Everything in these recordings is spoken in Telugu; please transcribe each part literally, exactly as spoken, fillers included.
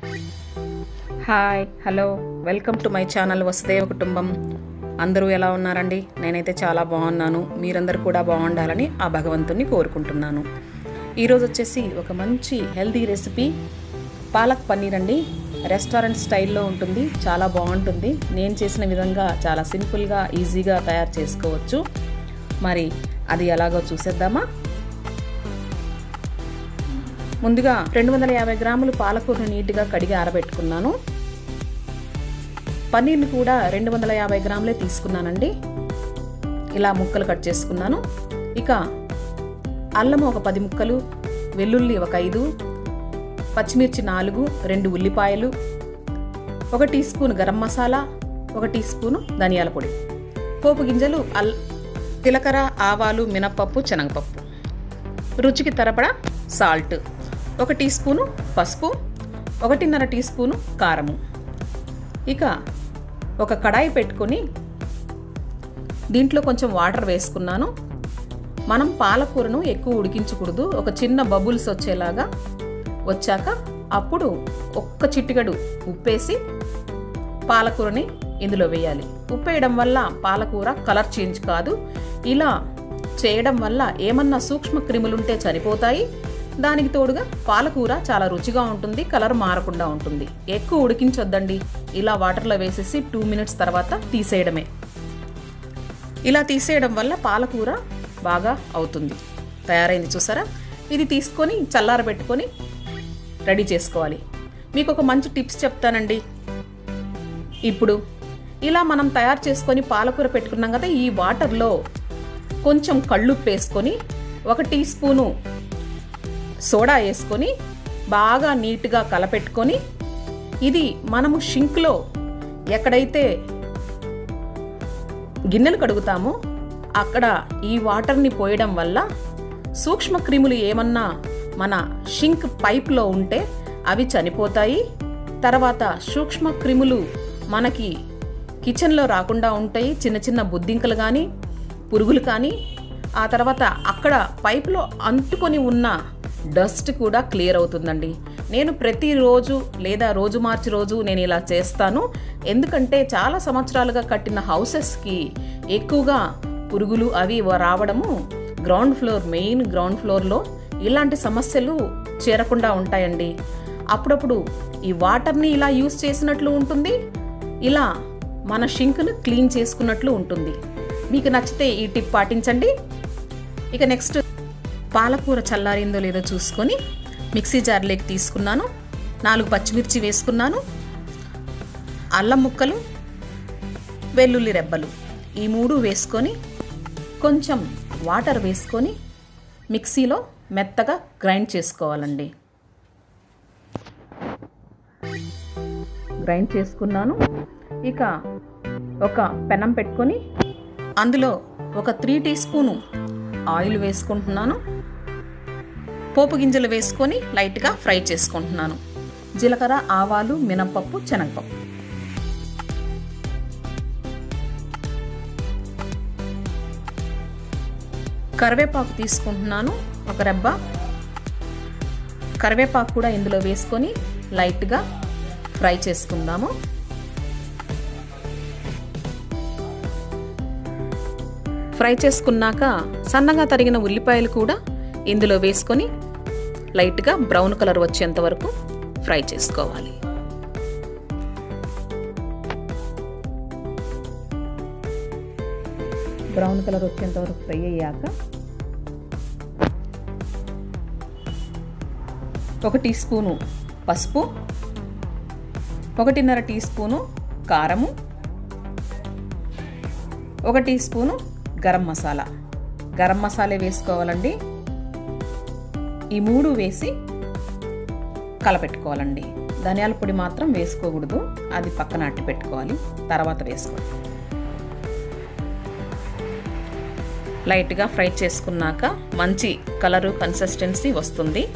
Hi hello welcome to my channel Vasudeva Kutumbam. అందరూ ఎలా ఉన్నారండి? నేనైతే చాలా బాగున్నాను. మీరందరూ కూడా బాగుండాలని ఆ భగవంతుని కోరుకుంటున్నాను. ఈరోజు వచ్చేసి ఒక మంచి హెల్దీ రెసిపీ పాలక్ పన్నీర్ అండి. రెస్టారెంట్ స్టైల్లో ఉంటుంది, చాలా బాగుంటుంది. నేను చేసిన విధంగా చాలా సింపుల్గా ఈజీగా తయారు చేసుకోవచ్చు. మరి అది ఎలాగో చూసేద్దామా? ముందుగా రెండు వందల యాభై గ్రాములు పాలకూరను నీట్గా కడిగి ఆరబెట్టుకున్నాను. పన్నీర్ని కూడా రెండు వందల యాభై గ్రాములే తీసుకున్నానండి. ఇలా ముక్కలు కట్ చేసుకున్నాను. ఇక అల్లము ఒక పది ముక్కలు, వెల్లుల్లి ఒక ఐదు, పచ్చిమిర్చి నాలుగు, రెండు ఉల్లిపాయలు, ఒక టీ స్పూన్ గరం మసాలా, ఒక టీ స్పూను ధనియాల పొడి, పోపు గింజలు, అల్ జీలకర్ర, ఆవాలు, మినప్పప్పు, శనగపప్పు, రుచికి తరపడా సాల్ట్, ఒక టీ స్పూను పసుపు, ఒకటిన్నర టీ స్పూను కారము. ఇక ఒక కడాయి పెట్టుకొని దీంట్లో కొంచెం వాటర్ వేసుకున్నాను. మనం పాలకూరను ఎక్కువ ఉడికించకూడదు. ఒక చిన్న బబుల్స్ వచ్చేలాగా వచ్చాక అప్పుడు ఒక్క చిటికెడు ఉప్పేసి పాలకూరని ఇందులో వేయాలి. ఉప్పు వేయడం వల్ల పాలకూర కలర్ చేంజ్ కాదు. ఇలా చేయడం వల్ల ఏమన్నా సూక్ష్మ క్రిములుంటే చనిపోతాయి. దానికి తోడుగా పాలకూర చాలా రుచిగా ఉంటుంది, కలర్ మారకుండా ఉంటుంది. ఎక్కువ ఉడికించొద్దండి. ఇలా వాటర్లో వేసేసి టూ మినిట్స్ తర్వాత తీసేయడమే. ఇలా తీసేయడం వల్ల పాలకూర బాగా అవుతుంది. తయారైంది చూసారా? ఇది తీసుకొని చల్లారబెట్టుకొని రెడీ చేసుకోవాలి. మీకు ఒక మంచి టిప్స్ చెప్తానండి. ఇప్పుడు ఇలా మనం తయారు చేసుకొని పాలకూర పెట్టుకున్నాం కదా, ఈ వాటర్లో కొంచెం కళ్ళుప్పు వేసుకొని ఒక టీ స్పూను సోడా వేసుకొని బాగా నీట్గా కలపెట్టుకొని ఇది మనము షింక్లో ఎక్కడైతే గిన్నెలు కడుగుతామో అక్కడ ఈ వాటర్ని పోయడం వల్ల సూక్ష్మ క్రిములు ఏమన్నా మన షింక్ పైప్లో ఉంటే అవి చనిపోతాయి. తర్వాత సూక్ష్మ క్రిములు మనకి కిచెన్లో రాకుండా ఉంటాయి. చిన్న చిన్న బుద్ధింకలు కానీ పురుగులు కానీ. ఆ తర్వాత అక్కడ పైప్లో అంటుకొని ఉన్న డస్ట్ కూడా క్లియర్ అవుతుందండి. నేను ప్రతిరోజు లేదా రోజు మార్చి రోజు నేను ఇలా చేస్తాను. ఎందుకంటే చాలా సంవత్సరాలుగా కట్టిన హౌసెస్కి ఎక్కువగా పురుగులు అవి రావడము గ్రౌండ్ ఫ్లోర్, మెయిన్ గ్రౌండ్ ఫ్లోర్లో ఇలాంటి సమస్యలు చేరకుండా ఉంటాయండి. అప్పుడప్పుడు ఈ వాటర్ని ఇలా యూస్ చేసినట్లు ఉంటుంది, ఇలా మన షింక్ను క్లీన్ చేసుకున్నట్లు ఉంటుంది. మీకు నచ్చితే ఈ టిప్ పాటించండి. ఇక నెక్స్ట్ పాలకూర చల్లారిందో లేదో చూసుకొని మిక్సీ జార్లోకి తీసుకున్నాను. నాలుగు పచ్చిమిర్చి వేసుకున్నాను, అల్లం ముక్కలు, వెల్లుల్లి రెబ్బలు, ఈ మూడు వేసుకొని కొంచెం వాటర్ వేసుకొని మిక్సీలో మెత్తగా గ్రైండ్ చేసుకోవాలండి. గ్రైండ్ చేసుకున్నాను. ఇక ఒక పెనం పెట్టుకొని అందులో ఒక త్రీ టీ స్పూను ఆయిల్ వేసుకుంటున్నాను. పోపు గింజలు వేసుకొని లైట్గా ఫ్రై చేసుకుంటున్నాను. జీలకర్ర, ఆవాలు, మినప్పప్పు, శనగపప్పు, కరివేపాకు తీసుకుంటున్నాను. ఒక రెబ్బ కరివేపాకు కూడా ఇందులో వేసుకొని లైట్గా ఫ్రై చేసుకుందాము. ఫ్రై చేసుకున్నాక సన్నగా తరిగిన ఉల్లిపాయలు కూడా ఇందులో వేసుకొని లైట్గా బ్రౌన్ కలర్ వచ్చేంత వరకు ఫ్రై చేసుకోవాలి. బ్రౌన్ కలర్ వచ్చేంత వరకు ఫ్రై అయ్యాక ఒక టీ స్పూను పసుపు, ఒకటిన్నర టీ స్పూను కారము, ఒక టీ స్పూను గరం మసాలా, గరం మసాలా వేసుకోవాలండి. ఈ మూడు వేసి కలపెట్టుకోవాలండి. ధనియాల పొడి మాత్రం వేసుకోకూడదు, అది పక్కన అట్టి పెట్టుకోవాలి, తర్వాత వేసుకోవాలి. లైట్గా ఫ్రై చేసుకున్నాక మంచి కలరు కన్సిస్టెన్సీ వస్తుంది.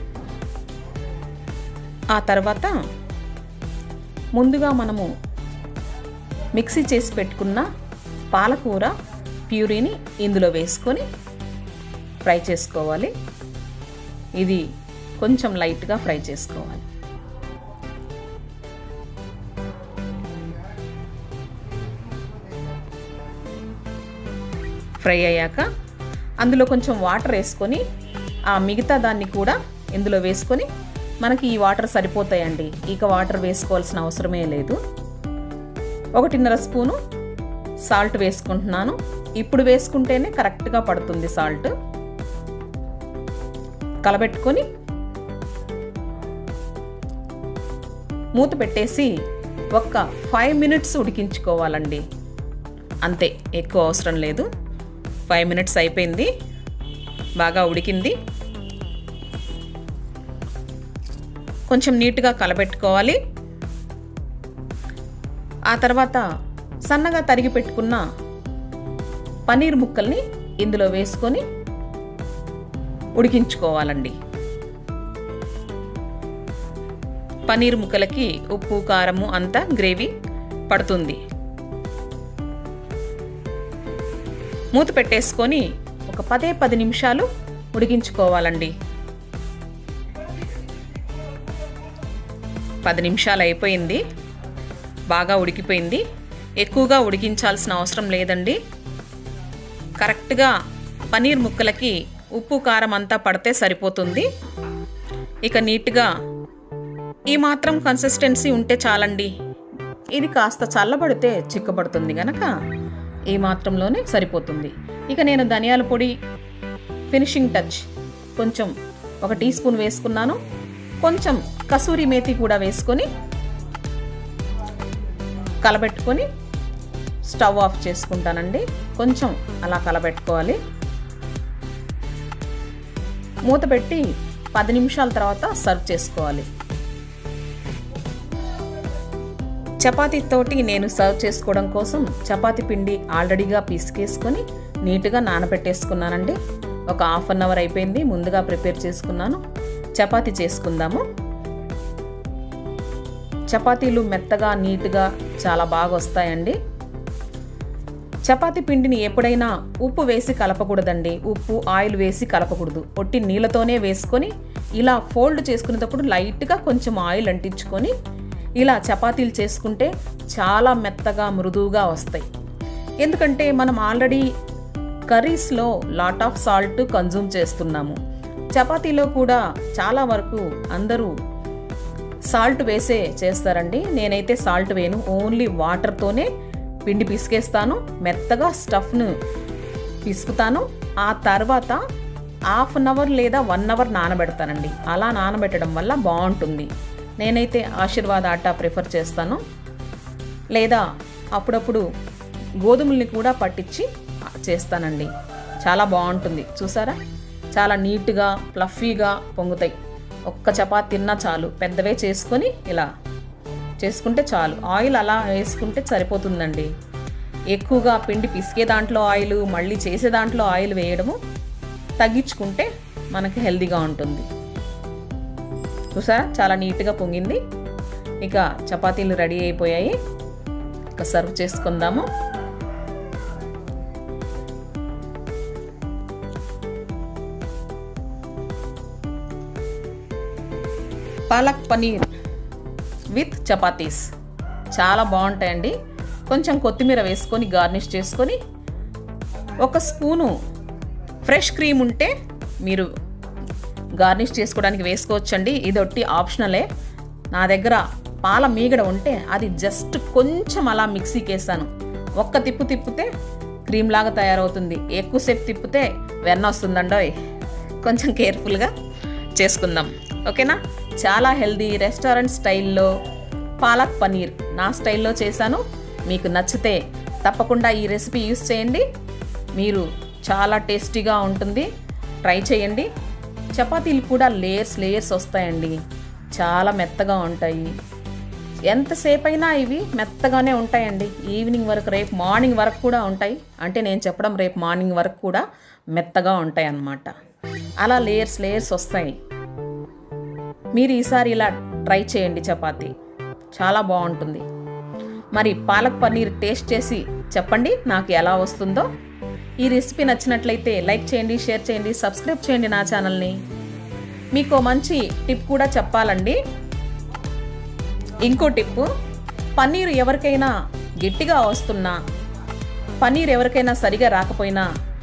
ఆ తర్వాత ముందుగా మనము మిక్సీ చేసి పెట్టుకున్న పాలకూర ప్యూరీని ఇందులో వేసుకొని ఫ్రై చేసుకోవాలి. ఇది కొంచెం లైట్గా ఫ్రై చేసుకోవాలి. ఫ్రై అయ్యాక అందులో కొంచెం వాటర్ వేసుకొని ఆ మిగతా దాన్ని కూడా ఇందులో వేసుకొని, మనకి ఈ వాటర్ సరిపోతాయండి, ఇక వాటర్ వేసుకోవాల్సిన అవసరమే లేదు. ఒకటిన్నర స్పూను సాల్ట్ వేసుకుంటున్నాను. ఇప్పుడు వేసుకుంటేనే కరెక్ట్గా పడుతుంది సాల్ట్. కలబెట్టుకొని మూత పెట్టేసి ఒక్క ఫైవ్ మినిట్స్ ఉడికించుకోవాలండి. అంతే, ఎక్కువ అవసరం లేదు. ఫైవ్ మినిట్స్ అయిపోయింది, బాగా ఉడికింది. కొంచెం నీట్గా కలబెట్టుకోవాలి. ఆ తర్వాత సన్నగా తరిగి పెట్టుకున్న పన్నీర్ ముక్కల్ని ఇందులో వేసుకొని ఉడికించుకోవాలండి. పన్నీర్ ముక్కలకి ఉప్పు కారము అంతా గ్రేవీ పడుతుంది. మూత పెట్టేసుకొని ఒక పదే పది నిమిషాలు ఉడికించుకోవాలండి. పది నిమిషాలు అయిపోయింది, బాగా ఉడికిపోయింది. ఎక్కువగా ఉడికించాల్సిన అవసరం లేదండి. కరెక్ట్గా పన్నీర్ ముక్కలకి ఉప్పు కారం అంతా పడితే సరిపోతుంది. ఇక నీట్గా ఈ మాత్రం కన్సిస్టెన్సీ ఉంటే చాలండి. ఇది కాస్త చల్లబడితే చిక్కబడుతుంది గనక ఈ మాత్రంలోనే సరిపోతుంది. ఇక నేను ధనియాల పొడి ఫినిషింగ్ టచ్ కొంచెం ఒక టీ స్పూన్ వేసుకున్నాను. కొంచెం కసూరి మేతి కూడా వేసుకొని కలబెట్టుకొని స్టవ్ ఆఫ్ చేసుకుంటానండి. కొంచెం అలా కలబెట్టుకోవాలి. మూత పెట్టి పది నిమిషాల తర్వాత సర్వ్ చేసుకోవాలి. చపాతీతోటి నేను సర్వ్ చేసుకోవడం కోసం చపాతీ పిండి ఆల్రెడీగా పిసికేసుకొని నీట్గా నానబెట్టేసుకున్నానండి. ఒక హాఫ్ అన్ అవర్ అయిపోయింది, ముందుగా ప్రిపేర్ చేసుకున్నాను. చపాతీ చేసుకుందాము. చపాతీలు మెత్తగా నీట్గా చాలా బాగా వస్తాయండి. చపాతీ పిండిని ఎప్పుడైనా ఉప్పు వేసి కలపకూడదండి. ఉప్పు ఆయిల్ వేసి కలపకూడదు. ఒట్టి నీళ్ళతోనే వేసుకొని ఇలా ఫోల్డ్ చేసుకునేటప్పుడు లైట్గా కొంచెం ఆయిల్ అంటించుకొని ఇలా చపాతీలు చేసుకుంటే చాలా మెత్తగా మృదువుగా వస్తాయి. ఎందుకంటే మనం ఆల్రెడీ కర్రీస్లో లాట్ ఆఫ్ సాల్ట్ కన్జ్యూమ్ చేస్తున్నాము. చపాతీలో కూడా చాలా వరకు అందరూ సాల్ట్ వేసే చేస్తారండి. నేనైతే సాల్ట్ వేయను, ఓన్లీ వాటర్తోనే పిండి పిసికేస్తాను. మెత్తగా స్టఫ్ను పిసుకుతాను. ఆ తర్వాత హాఫ్ అన్ అవర్ లేదా వన్ అవర్ నానబెడతానండి. అలా నానబెట్టడం వల్ల బాగుంటుంది. నేనైతే ఆశీర్వాద్ ఆటా ప్రిఫర్ చేస్తాను. లేదా అప్పుడప్పుడు గోధుమల్ని కూడా పట్టించి చేస్తానండి. చాలా బాగుంటుంది. చూసారా, చాలా నీట్గా ఫ్లఫీగా పొంగుతాయి. ఒక్క చపాతీ తిన్నా చాలు. పెద్దవే చేసుకొని ఇలా చేసుకుంటే చాలు. ఆయిల్ అలా వేసుకుంటే సరిపోతుందండి. ఎక్కువగా పిండి పిసికే దాంట్లో ఆయిల్, మళ్ళీ చేసే దాంట్లో ఆయిల్ వేయడము తగ్గించుకుంటే మనకి హెల్తీగా ఉంటుంది. చూసారా, చాలా నీట్గా పొంగింది. ఇక చపాతీలు రెడీ అయిపోయాయి. ఇక సర్వ్ చేసుకుందాము. పాలక్ పనీర్ విత్ చపాతీస్ చాలా బాగుంటాయండి. కొంచెం కొత్తిమీర వేసుకొని గార్నిష్ చేసుకొని ఒక స్పూను ఫ్రెష్ క్రీమ్ ఉంటే మీరు గార్నిష్ చేసుకోవడానికి వేసుకోవచ్చండి. ఇది ఒట్టి ఆప్షనలే. నా దగ్గర పాల మీగడ ఉంటే అది జస్ట్ కొంచెం అలా మిక్సీకి వేసాను. ఒక్క తిప్పు తిప్పితే క్రీమ్ లాగా తయారవుతుంది. ఎక్కువసేపు తిప్పితే వెన్న వస్తుందండోయ్. కొంచెం కేర్ఫుల్గా చేసుకుందాం, ఓకేనా? చాలా హెల్దీ రెస్టారెంట్ స్టైల్లో పాలక్ పనీర్ నా స్టైల్లో చేశాను. మీకు నచ్చితే తప్పకుండా ఈ రెసిపీ యూస్ చేయండి. మీరు చాలా టేస్టీగా ఉంటుంది. ట్రై చేయండి. చపాతీలు కూడా లేయర్స్ లేయర్స్ వస్తాయండి. చాలా మెత్తగా ఉంటాయి. ఎంతసేపు అయినా ఇవి మెత్తగానే ఉంటాయండి. ఈవినింగ్ వరకు, రేపు మార్నింగ్ వరకు కూడా ఉంటాయి. అంటే నేను చెప్పడం రేపు మార్నింగ్ వరకు కూడా మెత్తగా ఉంటాయి అన్నమాట. అలా లేయర్స్ లేయర్స్ వస్తాయి. మీరు ఈసారి ఇలా ట్రై చేయండి. చపాతీ చాలా బాగుంటుంది. మరి పాలక్ పన్నీర్ టేస్ట్ చేసి చెప్పండి నాకు ఎలా వస్తుందో. ఈ రెసిపీ నచ్చినట్లయితే లైక్ చేయండి, షేర్ చేయండి, సబ్స్క్రైబ్ చేయండి నా ఛానల్ని. మీకు మంచి టిప్ కూడా చెప్పాలండి. ఇంకో టిప్పు, పన్నీర్ ఎవరికైనా గట్టిగా వస్తున్నా, పన్నీర్ ఎవరికైనా సరిగా రాకపోయినా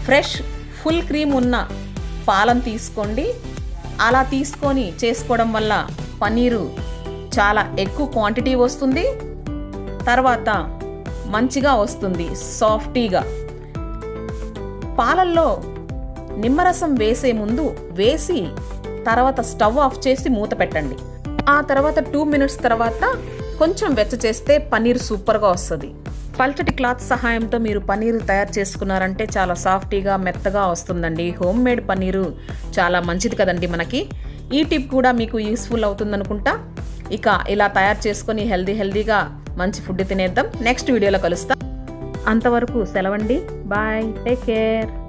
ఫ్రెష్ ఫుల్ క్రీమ్ ఉన్న పాలను తీసుకోండి. అలా తీసుకొని చేసుకోవడం వల్ల పన్నీరు చాలా ఎక్కువ క్వాంటిటీ వస్తుంది, తర్వాత మంచిగా వస్తుంది సాఫ్టీగా. పాలల్లో నిమ్మరసం వేసే ముందు వేసి తర్వాత స్టవ్ ఆఫ్ చేసి మూత పెట్టండి. ఆ తర్వాత టూ మినిట్స్ తర్వాత కొంచెం వెచ్చ చేస్తే పన్నీర్ సూపర్గా వస్తుంది. పల్చటి క్లాత్ సహాయంతో మీరు పన్నీరు తయారు చేసుకున్నారంటే చాలా సాఫ్టీగా మెత్తగా వస్తుందండి. హోమ్ మేడ్ పన్నీరు చాలా మంచిది కదండి మనకి. ఈ టిప్ కూడా మీకు యూస్ఫుల్ అవుతుంది అనుకుంటా. ఇక ఇలా తయారు చేసుకొని హెల్దీ హెల్దీగా మంచి ఫుడ్ తినేద్దాం. నెక్స్ట్ వీడియోలో కలుస్తాం. అంతవరకు సెలవండి. Bye, take care.